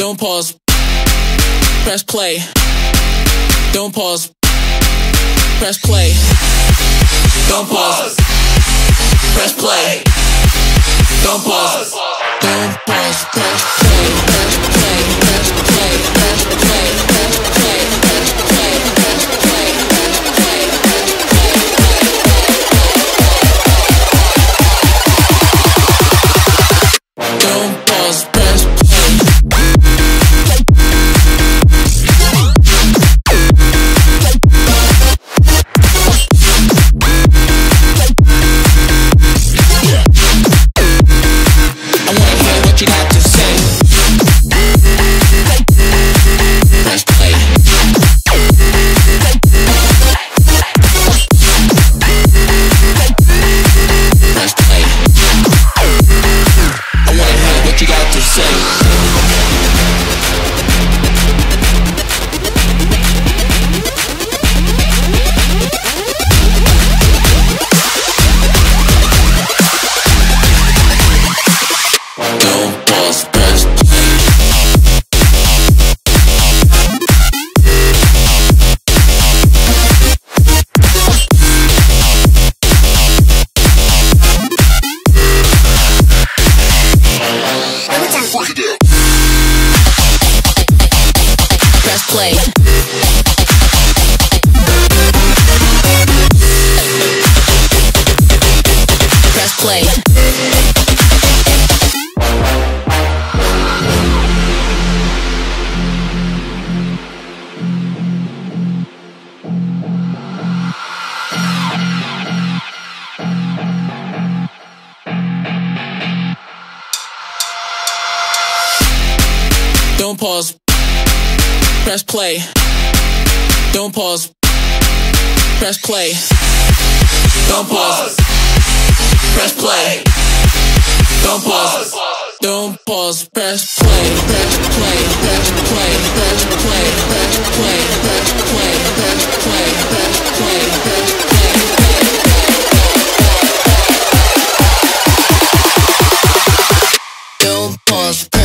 Don't pause. Press play. Don't pause. Press play. Don't pause. Press play. Don't pause. Don't pause. Press play. Press play. Press play. Press play. Press play. Press play. Press play. Press play. Don't pause. Press play. You got to say. Press play. Press play. I wanna hear what you got to say. Don't pause, press play. Press play. Press play. Don't pause. Press play. Don't pause. Press play. Don't pause. Press play. Don't pause. Don't pause. Press play. Press play. Press play. Press play. Press play. Press play. Press play. Press play. Press play. Don't pause.